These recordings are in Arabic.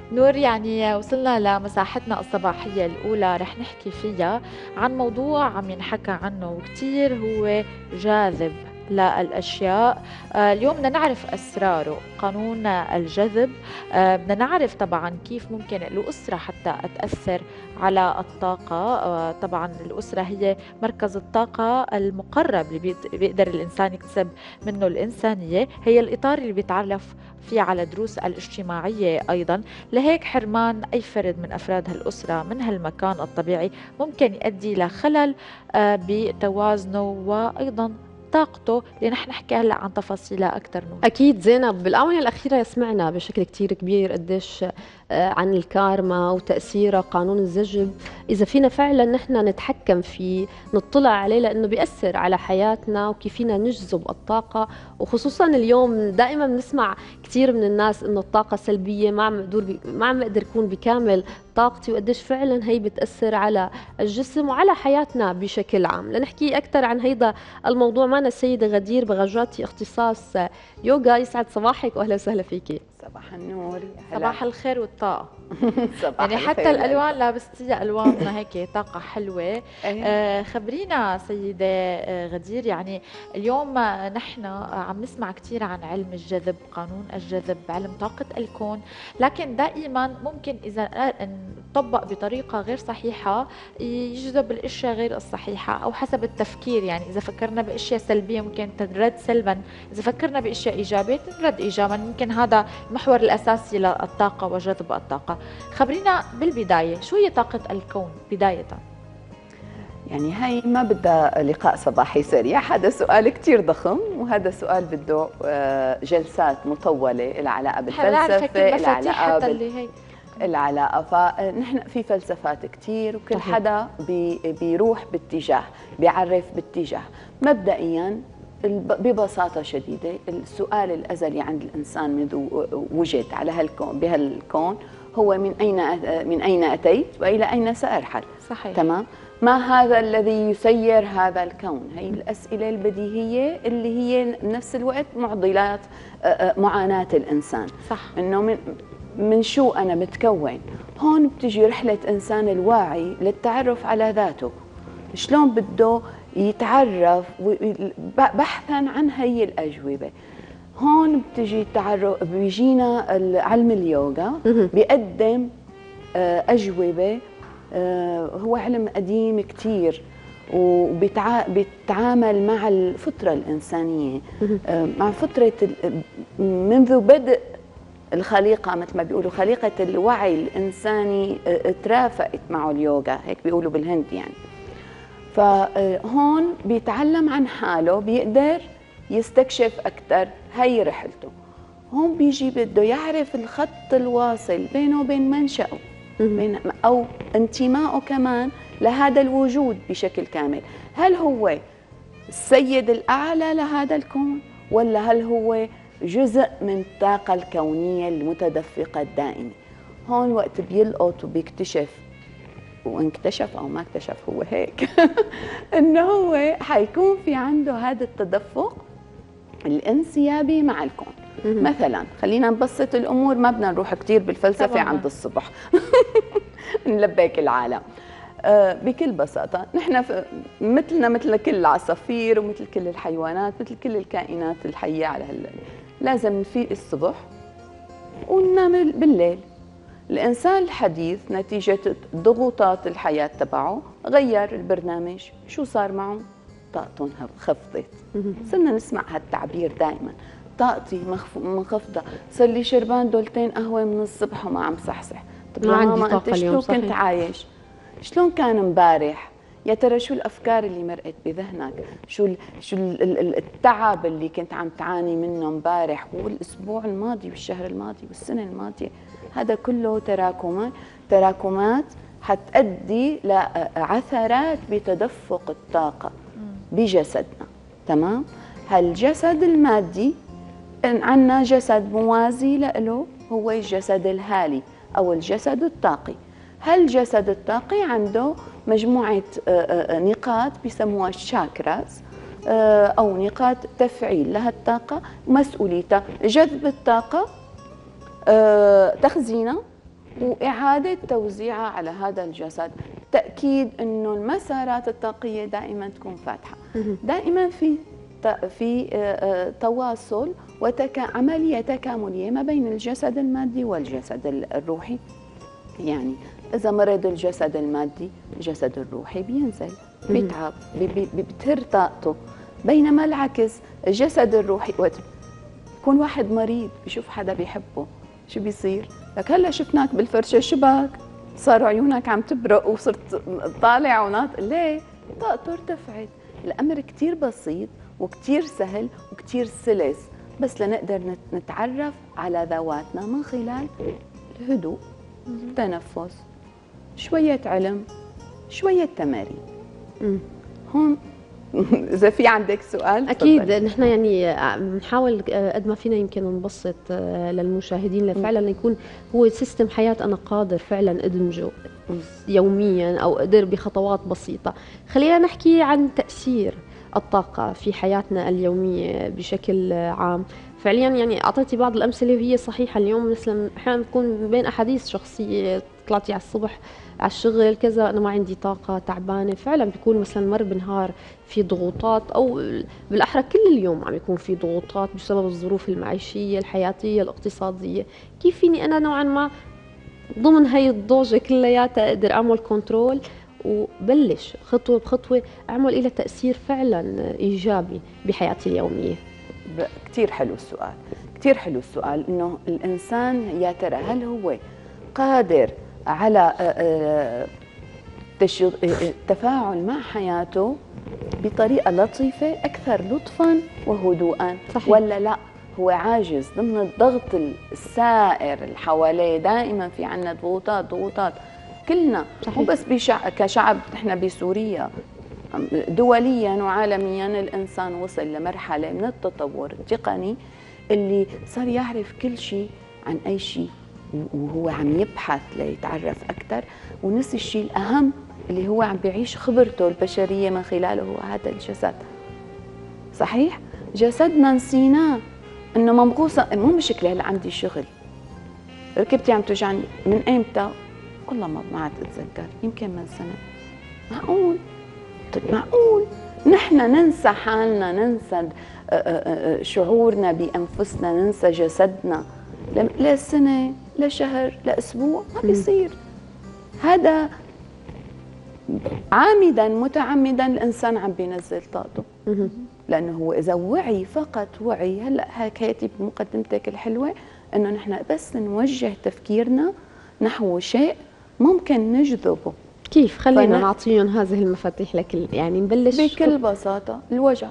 نور، يعني وصلنا لمساحتنا الصباحية الأولى، رح نحكي فيها عن موضوع عم ينحكى عنه وكتير، هو جاذب للأشياء. اليوم بدنا نعرف أسراره، قانون الجذب. بدنا نعرف طبعا كيف ممكن الأسرة حتى تأثر على الطاقة. طبعا الأسرة هي مركز الطاقة المقرب اللي بيقدر الإنسان يكتسب منه الإنسانية، هي الإطار اللي بيتعرف فيه على دروس الاجتماعية أيضا. لهيك حرمان أي فرد من أفراد هالأسرة من هالمكان الطبيعي ممكن يؤدي لخلل بتوازنه وأيضا طاقته، اللي نحن نحكي هلا عن تفاصيلها أكثر. نور. أكيد زينب، بالآونة الأخيرة سمعنا بشكل كتير كبير قديش عن الكارما وتأثيرها، قانون الزجب. إذا فينا فعلا نحن نتحكم فيه، نطلع عليه، لأنه بيأثر على حياتنا وكيف فينا نجذب الطاقة. وخصوصا اليوم دائما بنسمع كثير من الناس إنه الطاقة سلبية، ما عم بقدر أكون بكامل طاقتي، وقديش فعلا هي بتأثر على الجسم وعلى حياتنا بشكل عام. لنحكي أكثر عن هيدا الموضوع معنا السيدة غدير بغجاتي، اختصاص يوغا. يسعد صباحك واهلا وسهلا فيكي. صباح النور. صباح الخير والطاقة. صباح يعني حتى الألوان لابستيها ألواننا هيك طاقة حلوة. خبرينا سيدة غدير، يعني اليوم نحن عم نسمع كثير عن علم الجذب، قانون الجذب، علم طاقة الكون، لكن دائما ممكن إذا نطبق بطريقة غير صحيحة يجذب الأشياء غير الصحيحة، أو حسب التفكير. يعني إذا فكرنا بأشياء سلبية ممكن تنرد سلبا، إذا فكرنا بأشياء إيجابية تنرد إيجابا. يمكن هذا المحور الأساسي للطاقة وجذب الطاقة. خبرينا بالبداية شو هي طاقة الكون بداية؟ يعني هاي ما بدها لقاء صباحي سريع، هذا سؤال كتير ضخم، وهذا سؤال بده جلسات مطولة، العلاقة بالفلسفة، العلاقة فنحن في فلسفات كتير، وكل حدا بيروح باتجاه، بيعرف باتجاه. مبدئيا ببساطة شديدة السؤال الأزلي عند الإنسان منذ وجد على هالكون، بهالكون، هو من أين أتيت وإلى أين سأرحل؟ صحيح. تمام؟ ما هذا الذي يسير هذا الكون؟ هي الأسئلة البديهية اللي هي بنفس الوقت معضلات معاناة الإنسان. صح. إنه من شو أنا متكون؟ هون بتجي رحلة إنسان الواعي للتعرف على ذاته، شلون بده يتعرف بحثا عن هي الأجوبة. هون بتجي التعرف، بيجينا علم اليوغا بيقدم أجوبة. هو علم قديم كتير وبيتعامل مع الفطرة الإنسانية، مع فطرة منذ بدء الخليقة، مثل ما بيقولوا خليقة الوعي الإنساني ترافقت معه اليوغا، هيك بيقولوا بالهند يعني. فهون بيتعلم عن حاله، بيقدر يستكشف أكثر، هي رحلته. هون بيجي بده يعرف الخط الواصل بينه وبين منشأه، أو انتمائه كمان لهذا الوجود بشكل كامل. هل هو السيد الأعلى لهذا الكون، ولا هل هو جزء من الطاقة الكونية المتدفقة الدائمة؟ هون وقت بيلقط وبيكتشف، وانكتشف او ما اكتشف، هو هيك انه هو حيكون في عنده هذا التدفق الانسيابي مع الكون. مثلا خلينا نبسط الامور، ما بدنا نروح كثير بالفلسفه عند الصبح نلبك العالم. بكل بساطه نحن مثلنا مثل كل العصافير ومثل كل الحيوانات، مثل كل الكائنات الحيه على لازم نفيق الصبح وننام بالليل. الإنسان الحديث نتيجة ضغوطات الحياة تبعه غير البرنامج، شو صار معه؟ طاقته خفضت. صرنا نسمع هالتعبير دائما، طاقتي منخفضة، صار لي شربان دولتين قهوة من الصبح وما عم صحصح. طب ما عندي ماما طاقة انت اليوم. شلون كنت عايش؟ شلون كان امبارح؟ يا ترى شو الافكار اللي مرقت بذهنك؟ شو التعب اللي كنت عم تعاني منه امبارح والاسبوع الماضي والشهر الماضي والسنه الماضيه؟ هذا كله تراكمات حتؤدي لعثرات بتدفق الطاقه بجسدنا. تمام؟ هالجسد المادي عندنا جسد موازي له، هو الجسد الهالي او الجسد الطاقي. هالجسد الطاقي عنده مجموعة نقاط بيسموها الشاكراز، أو نقاط تفعيل لها الطاقة، مسؤوليتها جذب الطاقة، تخزينها، وإعادة توزيعها على هذا الجسد. تأكيد إنه المسارات الطاقية دائما تكون فاتحة، دائما في تواصل وعملية تكاملية ما بين الجسد المادي والجسد الروحي. يعني إذا مرض الجسد المادي الجسد الروحي بينزل، بيتعب، بتهر طاقته. بينما العكس الجسد الروحي وقت يكون واحد مريض بيشوف حدا بيحبه شو بيصير؟ لك هلا شفناك بالفرشة شبك صاروا عيونك عم تبرق وصرت طالع وناط، ليه؟ طاقته ارتفعت. الأمر كتير بسيط وكتير سهل وكتير سلس، بس لنقدر نتعرف على ذواتنا من خلال الهدوء، التنفس، شوية علم، شوية تمارين. هون إذا في عندك سؤال أكيد تفضل. نحن يعني بنحاول قد ما فينا يمكن نبسط للمشاهدين لفعلا يكون هو سيستم حياة أنا قادر فعلا أدمجه يوميا أو أقدر بخطوات بسيطة. خلينا نحكي عن تأثير الطاقة في حياتنا اليومية بشكل عام. فعليا يعني أعطيتي بعض الأمثلة وهي صحيحة. اليوم مثلا أحيانا بكون بين أحاديث شخصية، طلعتي على الصبح على الشغل كذا أنا ما عندي طاقة، تعبانة، فعلا بيكون مثلا مر بنهار في ضغوطات، أو بالأحرى كل اليوم عم يكون في ضغوطات بسبب الظروف المعيشية الحياتية الاقتصادية. كيف فيني أنا نوعا ما ضمن هاي الضوجة كلياتها أقدر أعمل كنترول وبلش خطوة بخطوة أعمل إلى تأثير فعلا إيجابي بحياتي اليومية؟ كتير حلو السؤال، كتير حلو السؤال. إنه الإنسان يا ترى هل هو قادر على التفاعل مع حياته بطريقة لطيفة أكثر لطفاً وهدوءاً، صحيح. ولا لا هو عاجز ضمن الضغط السائر اللي حواليه؟ دائما في عنا ضغوطات كلنا، مو بس كشعب. نحن بسوريا دوليا وعالميا الإنسان وصل لمرحلة من التطور التقني اللي صار يعرف كل شيء عن أي شيء، وهو عم يبحث ليتعرف أكثر، ونسي الشيء الأهم اللي هو عم بيعيش خبرته البشرية من خلاله هو هذا الجسد. صحيح؟ جسدنا نسيناه، إنه منغوصة. مو مشكلة هلا عندي شغل، ركبتي عم توجعني، من إمتى؟ والله ما عاد أتذكر، يمكن من سنة. معقول؟ طيب معقول نحن ننسى حالنا، ننسى شعورنا بأنفسنا، ننسى جسدنا لسنة، لشهر، لأسبوع؟ ما بيصير. هذا عامدا متعمدا الإنسان عم بينزل طاقته، لأنه هو إذا وعي، فقط وعي. هلأ حكيتي بمقدمتك الحلوة إنه نحن بس نوجه تفكيرنا نحو شيء ممكن نجذبه. كيف؟ خلينا نعطيهم هذه المفاتيح لكل، يعني نبلش بكل بساطة. الوجع،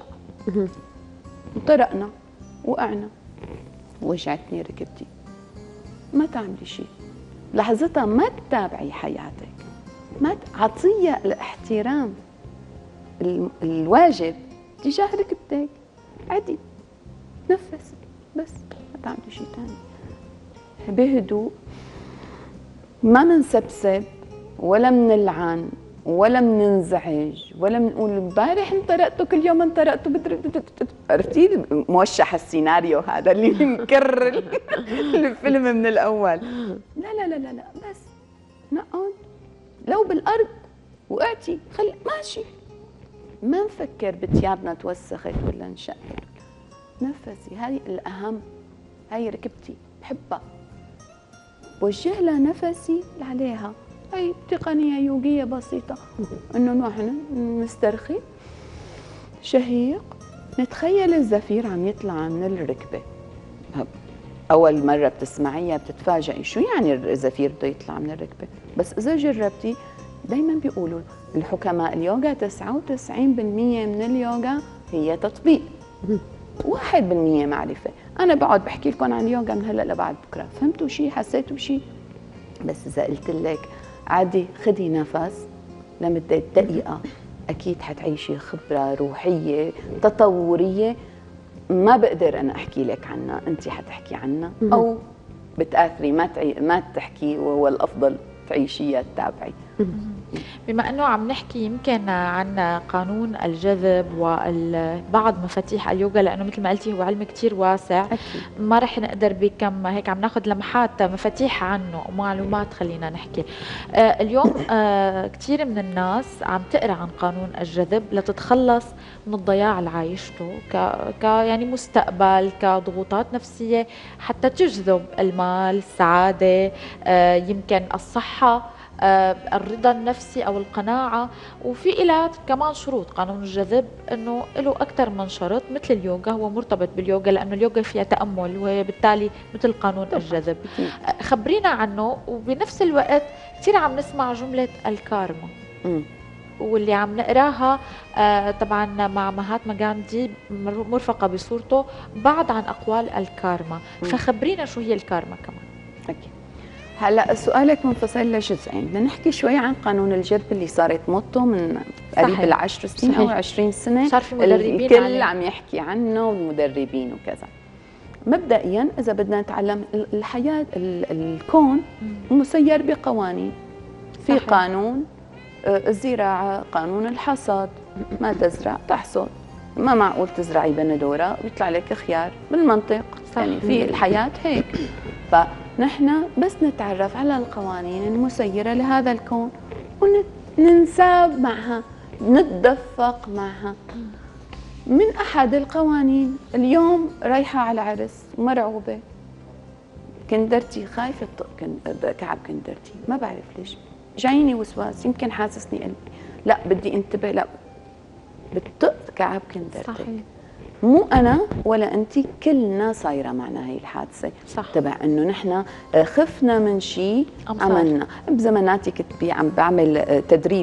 طرقنا، وقعنا، وجعتني ركبتي، ما تعملي شيء لحظتها، ما تتابعي حياتك، ما عطية الاحترام الواجب تجاه ركبتك، عدي نفس بس، ما تعملي شيء ثاني. بهدوء، ما منسبسب ولا منلعن ولا مننزعج ولا منقول امبارح انطرقتوا، كل يوم انطرقتوا، عرفتي موشح السيناريو هذا اللي مكرر الفيلم من الاول. لا لا لا لا لا، بس نقعد. لو بالارض وقعتي خلي ماشي، ما نفكر بثيابنا توسخت ولا انشقت. نفسي، هاي الاهم، هاي ركبتي بحبها، وجه لها نفسي عليها. هي تقنية يوغية بسيطة، انه نحن نسترخي، شهيق، نتخيل الزفير عم يطلع من الركبة. أول مرة بتسمعيها بتتفاجئي شو يعني الزفير بده يطلع من الركبة، بس إذا جربتي دايما بيقولوا الحكماء اليوغا 99% من اليوغا هي تطبيق، 1% معرفة. أنا بقعد بحكي لكم عن اليوغا من هلا لبعد بكرة، فهمتوا شيء؟ حسيتوا شيء؟ بس إذا قلت لك عادي خدي نفس لمدة دقيقة، أكيد حتعيشي خبرة روحية تطورية ما بقدر أنا أحكي لك عنها، أنت حتحكي عنها، أو بتآثري ما تحكي، وهو الأفضل تعيشيها تتابعي. بما انه عم نحكي يمكن عن قانون الجذب وبعض مفاتيح اليوغا، لانه مثل ما قلتي هو علم كتير واسع، أكيد. ما رح نقدر بكم هيك عم ناخذ لمحات مفاتيح عنه ومعلومات. خلينا نحكي اليوم كتير من الناس عم تقرا عن قانون الجذب لتتخلص من الضياع اللي عايشته يعني مستقبل، كضغوطات نفسية، حتى تجذب المال، السعادة، يمكن الصحة، الرضا النفسي او القناعه. وفي إلها كمان شروط. قانون الجذب انه له اكثر من شرط، مثل اليوغا، هو مرتبط باليوغا لانه اليوغا فيها تامل، وهي بالتالي مثل قانون الجذب. خبرينا عنه. وبنفس الوقت كثير عم نسمع جمله الكارما، واللي عم نقراها طبعا مع مهاتما غاندي مرفقه بصورته بعض عن اقوال الكارما. فخبرينا شو هي الكارما كمان. أكيد. هلا سؤالك منفصل لجزئين. بدنا نحكي شوي عن قانون الجذب اللي صارت موته من قريب ال10 سنين او 20 سنه، صار في مدربين الكل عم يحكي عنه والمدربين وكذا. مبدئيا اذا بدنا نتعلم الحياه، الكون مسير بقوانين. في صحيح. قانون الزراعه، قانون الحصاد، ما تزرع تحصد. ما معقول تزرعي بندوره ويطلع لك خيار بالمنطق. صح. يعني في الحياه هيك. فنحن بس نتعرف على القوانين المسيرة لهذا الكون وننساب معها، نتدفق معها. من أحد القوانين، اليوم رايحة على عرس مرعوبة، كندرتي خايفة كعب كندرتي، ما بعرف ليش جايني وسواس، يمكن حاسسني قلبي، لا بدي انتبه، لا بتطق كعب كندرتك. صحيح. مو أنا ولا أنتي، كلنا صايرة معنا هي الحادثة. صح. تبع إنه نحن خفنا من شيء عملنا. بزماناتي كنت عم بعمل تدريب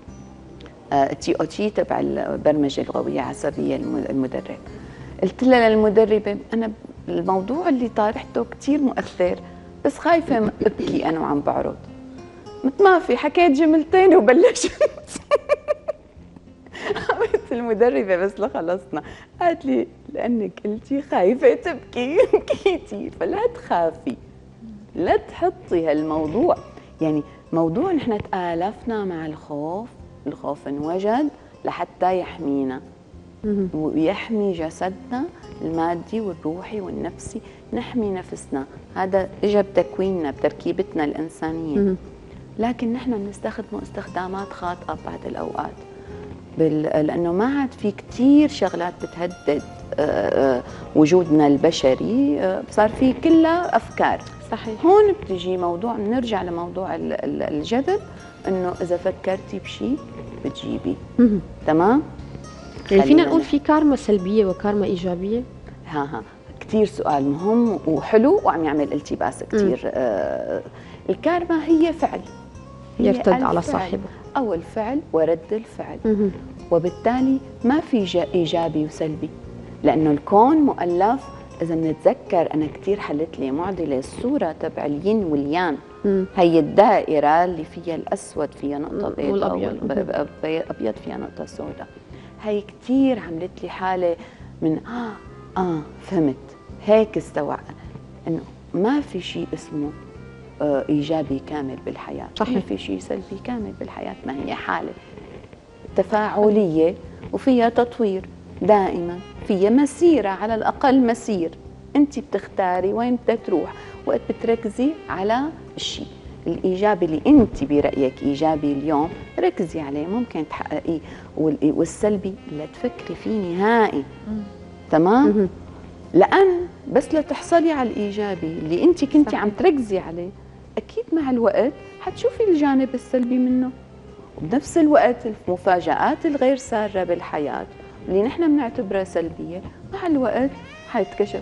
TOT تبع البرمجة اللغوية العصبية المدرب. قلت لها للمدربة أنا الموضوع اللي طارحته كتير مؤثر، بس خايفة أبكي أنا وعم بعرض. ما في، حكيت جملتين وبلشت قامت المدربة بس لخلصنا قالت لي لأنك قلتي خايفة تبكي بكيتي، فلا تخافي، لا تحطي هالموضوع. يعني موضوع نحن تآلفنا مع الخوف، الخوف انوجد لحتى يحمينا ويحمي جسدنا المادي والروحي والنفسي، نحمي نفسنا. هذا اجى بتكويننا بتركيبتنا الإنسانية. لكن نحن بنستخدمه استخدامات خاطئة بعض الأوقات، لأنه ما عاد في كتير شغلات بتهدد وجودنا البشري، صار في كلها أفكار. صحيح. هون بتجي موضوع، بنرجع لموضوع الجذب، إنه إذا فكرتي بشيء بتجيبي. تمام؟ يعني فينا نقول في كارما سلبية وكارما إيجابية؟ ها كتير سؤال مهم وحلو وعم يعمل التباس كتير. الكارما هي فعل يرتد على صاحبه، أو الفعل ورد الفعل. وبالتالي ما في إيجابي وسلبي، لأنه الكون مؤلف. إذا بنتذكر أنا كتير حلت لي معضلة الصورة تبع الين واليان. هي الدائرة اللي فيها الأسود فيها نقطة بيضاء والأبيض فيها نقطة سوداء. هي كتير عملت لي حالة من فهمت، هيك استوعب إنه ما في شيء اسمه إيجابي كامل بالحياة. صحيح. ما في شيء سلبي كامل بالحياة، ما هي حالة تفاعلية وفيها تطوير دائما، فيها مسيرة، على الأقل مسير. أنت بتختاري وين بدك تروح، وقت بتركزي على الشيء الإيجابي اللي أنت برأيك إيجابي اليوم ركزي عليه، ممكن تحققيه. والسلبي لا تفكري فيه نهائي. تمام؟ لأن بس لتحصلي على الإيجابي اللي أنت كنتي عم تركزي عليه، أكيد مع الوقت حتشوفي الجانب السلبي منه. وبنفس الوقت المفاجآت الغير سارة بالحياة اللي نحن بنعتبرها سلبية، مع الوقت حيتكشف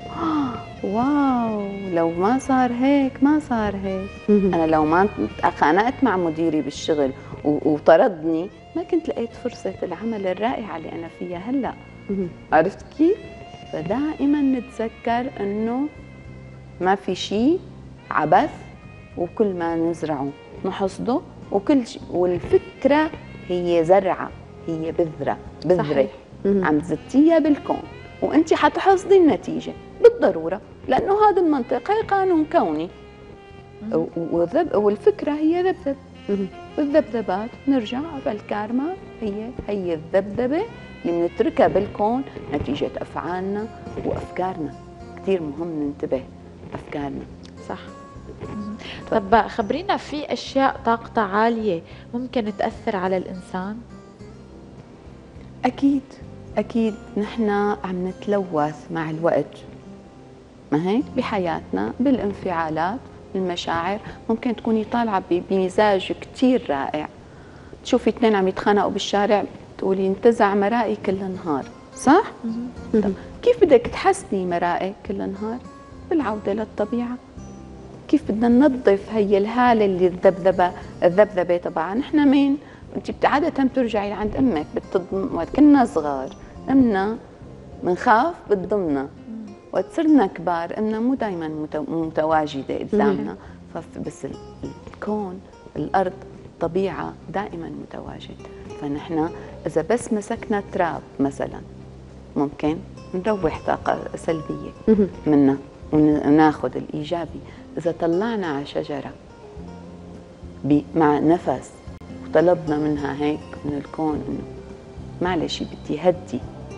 واو، لو ما صار هيك ما صار هيك. أنا لو ما خانقت مع مديري بالشغل وطردني، ما كنت لقيت فرصة العمل الرائعة اللي أنا فيها هلأ. عرفت كيف؟ فدائما نتذكر أنه ما في شيء عبث، وكل ما نزرعه نحصده، وكل شيء. والفكرة هي زرعة، هي بذرة عم تزتيها بالكون، وانت حتحصدي النتيجة بالضرورة، لأنه هذا المنطق هي قانون كوني. والفكرة هي ذبذب، والذبذبات نرجع بالكارما هي الذبذبة اللي بنتركها بالكون نتيجة أفعالنا وأفكارنا. كثير مهم ننتبه أفكارنا. صح. طب خبرينا، في أشياء طاقتها عالية ممكن تأثر على الإنسان؟ أكيد أكيد، نحن عم نتلوث مع الوقت، ما هيك؟ بحياتنا، بالانفعالات، المشاعر. ممكن تكوني طالعة بمزاج كتير رائع، تشوفي اثنين عم يتخانقوا بالشارع تقولي انتزع مرائي كل نهار، صح؟ طب كيف بدك تحسني مرائي كل نهار؟ بالعودة للطبيعة. كيف بدنا ننظف هي الهالة اللي الذبذبة تبعها؟ نحن مين؟ انت عادة بترجعي لعند امك وقت كنا صغار امنا بنخاف بتضمنا، وقت صرنا كبار امنا مو دائما متواجدة قدامنا، بس الكون، الارض، الطبيعة دائما متواجد. فنحن اذا بس مسكنا تراب مثلا ممكن نروح طاقة سلبية منا وناخذ الايجابي. اذا طلعنا على شجرة مع نفس وطلبنا منها هيك من الكون انه معلش بدي هدي،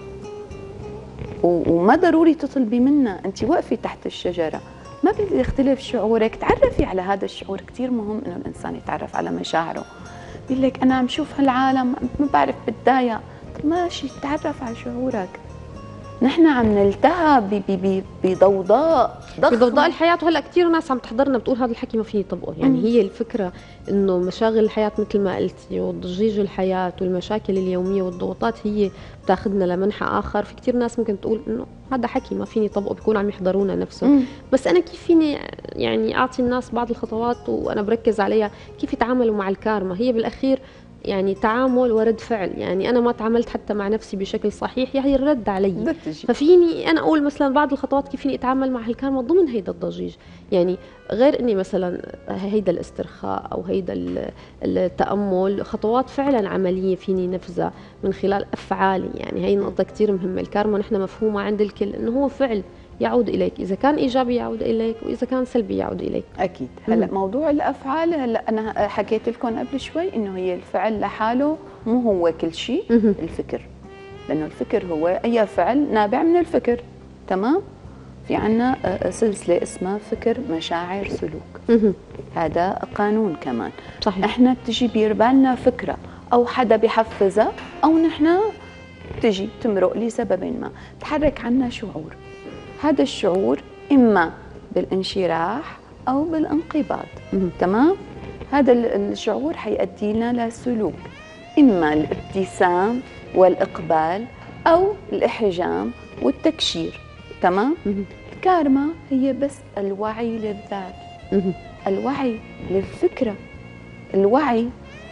وما ضروري تطلبي منها، انت وقفي تحت الشجره، ما بدي يختلف شعورك، تعرفي على هذا الشعور. كثير مهم انه الانسان يتعرف على مشاعره. بيقول لك انا عم شوف هالعالم ما بعرف بتضايق، طب ماشي تعرف على شعورك. نحن عم نلتهى بضوضاء ضخمه، بضوضاء الحياه. وهلا كثير ناس عم تحضرنا بتقول هذا الحكي ما فيني طبقه. يعني هي الفكره انه مشاغل الحياه مثل ما قلتي وضجيج الحياه والمشاكل اليوميه والضغوطات هي بتاخذنا لمنحى اخر. في كثير ناس ممكن تقول انه هذا حكي ما فيني طبقه، بيكون عم يحضرونا نفسهم. بس انا كيف فيني يعني اعطي الناس بعض الخطوات وانا بركز عليها كيف يتعاملوا مع الكارما؟ هي بالاخير يعني تعامل ورد فعل. يعني انا ما تعاملت حتى مع نفسي بشكل صحيح، هي الرد علي. ففيني انا اقول مثلا بعض الخطوات كيف فيني اتعامل مع هالكارما ضمن هيدا الضجيج. يعني غير اني مثلا هيدا الاسترخاء او هيدا التامل، خطوات فعلا عمليه فيني نفذها من خلال افعالي. يعني هي نقطه كثير مهمه. الكارما نحن مفهومه عند الكل انه هو فعل يعود إليك، إذا كان إيجابي يعود إليك وإذا كان سلبي يعود إليك. أكيد. هلأ موضوع الأفعال، هلأ أنا حكيت لكم قبل شوي إنه هي الفعل لحاله مو هو كل شيء. الفكر، لأنه الفكر هو أي فعل نابع من الفكر. تمام؟ في عنا سلسلة اسمها فكر مشاعر سلوك. هذا قانون كمان. صحيح. إحنا بتجي بيربالنا فكرة أو حدا بيحفزها أو نحن تجي تمرق لسبب ما، تحرك عنا شعور. هذا الشعور إما بالانشراح أو بالانقباض. تمام؟ هذا الشعور حيؤدي لنا لسلوك، إما الابتسام والإقبال أو الإحجام والتكشير. تمام؟ الكارما هي بس الوعي للذات، الوعي للفكرة، الوعي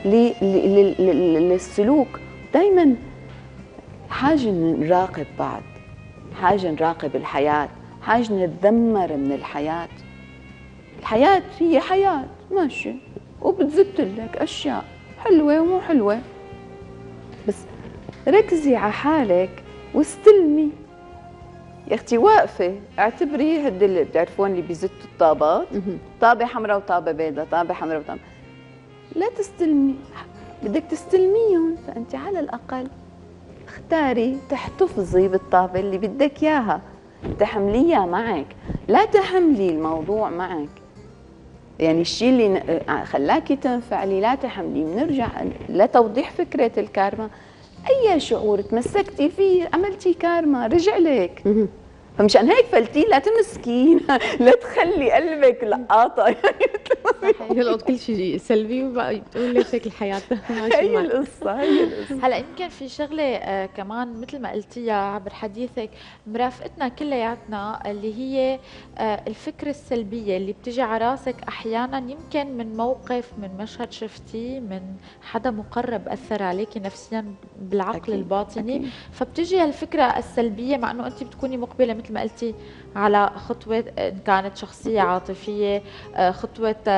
للسلوك. دايما حاجة نراقب بعض، حاجة نراقب الحياة، حاجة نتذمر من الحياة. الحياة هي حياة ماشي وبتزت لك أشياء حلوة ومو حلوة، بس ركزي على حالك واستلمي. يا أختي واقفة اعتبري هد اللي بتعرفون اللي بيزتوا الطابات، طابة حمراء وطابة بيضاء، طابة حمراء وطابة، لا تستلمي، بدك تستلميهم. فأنت على الأقل اختاري تحتفظي بالطابة اللي بدك اياها، تحمليها معك، لا تحملي الموضوع معك. يعني الشيء اللي خلاكي تنفعلي لا تحملي. بنرجع لتوضيح فكرة الكارما. اي شعور تمسكتي فيه عملتي كارما، رجع لك. فمشان هيك فلتي لا تمسكين، لا تخلي قلبك لقاطه. يعني يلقط كل شيء سلبي وبتقول ليش هيك الحياه. هي القصه، هي القصه. هلا يمكن في شغله كمان مثل ما قلتيها عبر حديثك مرافقتنا كلياتنا، اللي هي الفكره السلبيه اللي بتجي على راسك احيانا، يمكن من موقف، من مشهد شفتيه، من حدا مقرب اثر عليكي نفسيا بالعقل أكيد. الباطني أكيد. فبتجي هالفكره السلبيه، مع انه انت بتكوني مقبله مثل ما قلتي على خطوه إن كانت شخصيه عاطفيه، خطوه شغل،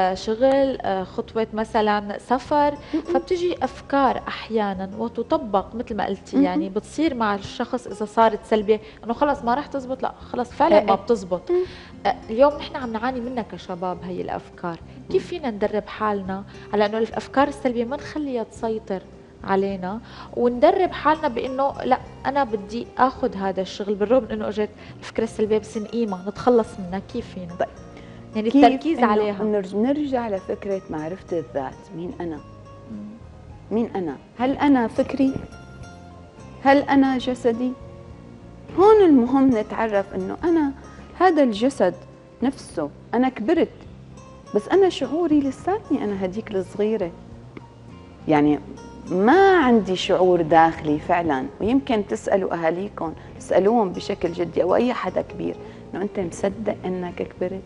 شغل، خطوة مثلا سفر، فبتجي أفكار أحيانا وتطبق مثل ما قلتي، يعني بتصير مع الشخص إذا صارت سلبية إنه خلص ما راح تزبط، لا خلص فعلا ما بتزبط. اليوم نحن عم نعاني منها كشباب هي الأفكار، كيف فينا ندرب حالنا على إنه الأفكار السلبية ما نخليها تسيطر علينا، وندرب حالنا بانه لا انا بدي اخذ هذا الشغل بالرغم انه اجت الفكره السلبيه بس نقيمها نتخلص منها، كيف فينا؟ طيب. يعني التركيز عليها. نرجع لفكره معرفه الذات. مين انا؟ مين انا؟ هل انا فكري؟ هل انا جسدي؟ هون المهم نتعرف انه انا هذا الجسد نفسه انا كبرت، بس انا شعوري لساتني انا هديك الصغيره، يعني ما عندي شعور داخلي فعلا. ويمكن تسألوا أهاليكم، تسألوهم بشكل جدي أو أي حدا كبير إنه أنت مصدق إنك كبرت؟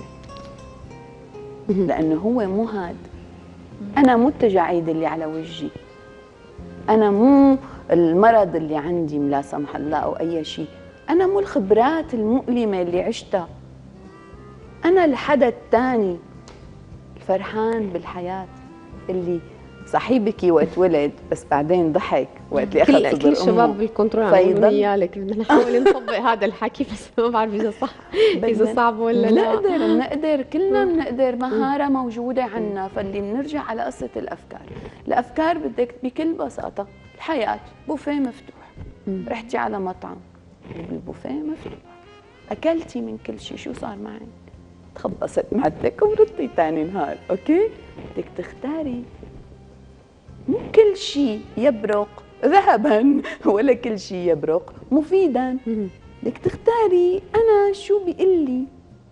لأنه هو مو هاد. أنا مو التجاعيد اللي على وجهي، أنا مو المرض اللي عندي لا سمح الله أو أي شيء، أنا مو الخبرات المؤلمة اللي عشتها، أنا الحدا الثاني الفرحان بالحياة اللي صحيح بكي وقت ولد بس بعدين ضحك وقت اللي اخذ صدر كل الشباب بالكنترول عم يقولوا لي يالك بدنا نحاول نطبق هذا الحكي، بس ما بعرف اذا صح اذا صعب ولا لا. بنقدر كلنا بنقدر، مهاره موجوده عنا. فاللي بنرجع على قصه الافكار بدك بكل بساطه الحياه بوفيه مفتوح، رحتي على مطعم والبوفيه مفتوح، اكلتي من كل شيء، شو صار معك؟ تخبصت معدتك ومرضتي ثاني نهار. اوكي، بدك تختاري، مو كل شيء يبرق ذهبا ولا كل شيء يبرق مفيدا. بدك تختاري انا شو بيقول لي.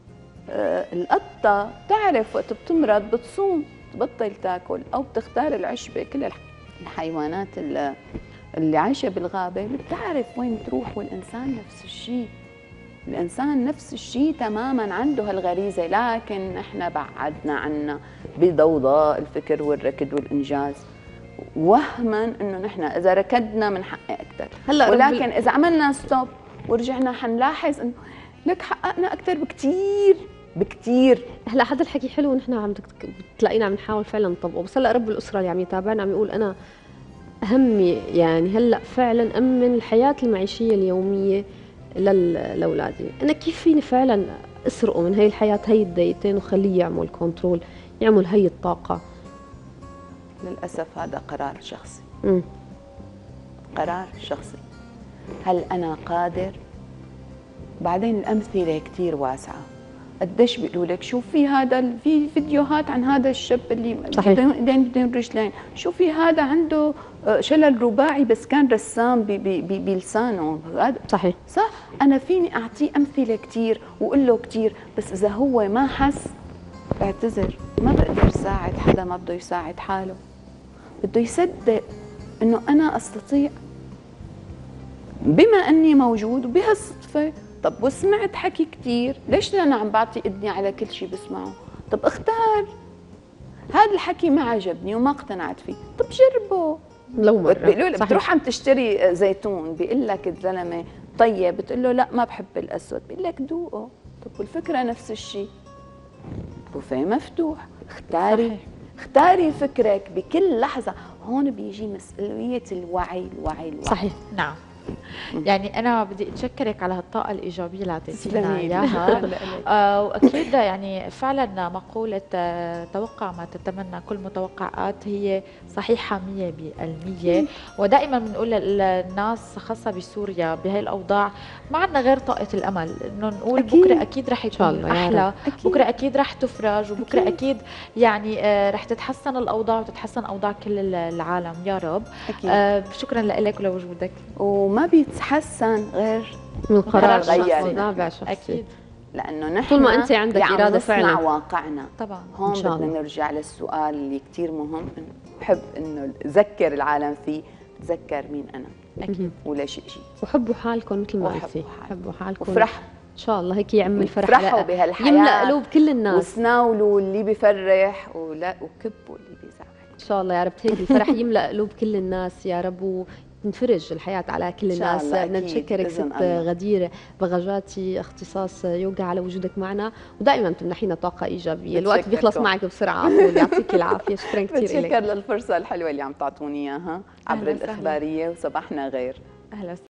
القطه تعرف وقت بتمرض بتصوم تبطل تاكل، او بتختار العشبه. كل الحيوانات اللي عايشه بالغابه بتعرف وين تروح، والانسان نفس الشيء. الإنسان نفس الشيء تماما، عنده هالغريزة، لكن احنا بعدنا عنا بضوضاء الفكر والركض والإنجاز، وهما انه نحن اذا ركضنا بنحقق اكثر. ولكن اذا عملنا ستوب ورجعنا حنلاحظ انه لك حققنا اكثر بكثير بكثير. هلا هذا الحكي حلو، ونحن عم تلاقينا عم نحاول فعلا نطبقه، بس هلا رب الاسره اللي عم يتابعنا عم يقول انا همي يعني هلا فعلا امن الحياه المعيشيه اليوميه لاولادي. انا كيف فيني فعلا اسرقه من هي الحياه، هي الدقيقتين، وخليه يعمل كنترول، يعمل هي الطاقه؟ للاسف هذا قرار شخصي. قرار شخصي. هل انا قادر؟ بعدين الامثله كثير واسعه. قديش بيقولوا لك شوفي هذا، في فيديوهات عن هذا الشاب اللي بدون ايدين بدون رجلين، شوفي هذا عنده شلل رباعي بس كان رسام بلسانه. هذا صحيح صح. انا فيني اعطيه امثله كثير واقول له كثير، بس اذا هو ما حس بعتذر، ما بقدر ساعد حدا ما بده يساعد حاله. بده يصدق انه انا استطيع بما اني موجود وبهالصدفه. طب وسمعت حكي كثير، ليش انا عم بعطي اذني على كل شيء بسمعه؟ طب اختار. هذا الحكي ما عجبني وما اقتنعت فيه، طب جربه. لو مرة بتروح عم تشتري زيتون، بيقول لك الزلمه طيب، بتقول له لا ما بحب الاسود، بيقول لك دوقه. طب والفكره نفس الشيء، بوفيه مفتوح، اختاري. صحيح. اختاري فكرك بكل لحظه. هون بيجي مسؤوليه الوعي. صحيح. نعم. يعني أنا بدي أتشكرك على هالطاقة الإيجابية اللي أعطيتينا إياها. وأكيد يعني فعلا مقولة توقع ما تتمنى كل متوقعات هي صحيحة 100%. ودائما بنقول للناس خاصة بسوريا بهاي الأوضاع ما عندنا غير طاقة الأمل، إنه نقول أكيد بكرة أكيد رح يكون أحلى، بكرة أكيد رح تفرج، وبكرة أكيد يعني رح تتحسن الأوضاع وتتحسن أوضاع كل العالم يا رب. شكرا لك ولوجودك. وما بيتحسن غير من قرار غير شخصي. أكيد، لأنه نحن طول ما أنت عندك إرادة فعلا واقعنا. طبعا. هون بدنا نرجع للسؤال اللي كتير مهم، بحب إنه أذكر العالم فيه، تذكر مين أنا. أكيد. وليش إجيت. وحبوا حالكم مثل ما قلتي، حبوا حالكم وفرحوا إن شاء الله، هيك يعم الفرح، فرحوا بهالحياة، يملأ قلوب كل الناس، وسناولوا اللي بفرح وكبوا اللي بيزعل. إن شاء الله يا رب هيك الفرح يملأ قلوب كل الناس يا رب، تنفرج الحياة على كل إن شاء الناس. الله، بدنا أكيد، نتشكرك بإذن ست الله. غدير بغجاتي، اختصاص يوغا، على وجودك معنا، ودائما بتمنحينا طاقة إيجابية. الوقت بيخلص بتشكركم. معك بسرعة عفوا. يعطيكي العافية، شكرا كثير بتشكر لك. للفرصة الحلوة اللي عم تعطوني إياها عبر أهلا وسهلا. الإخبارية، وصباحنا غير. اهلا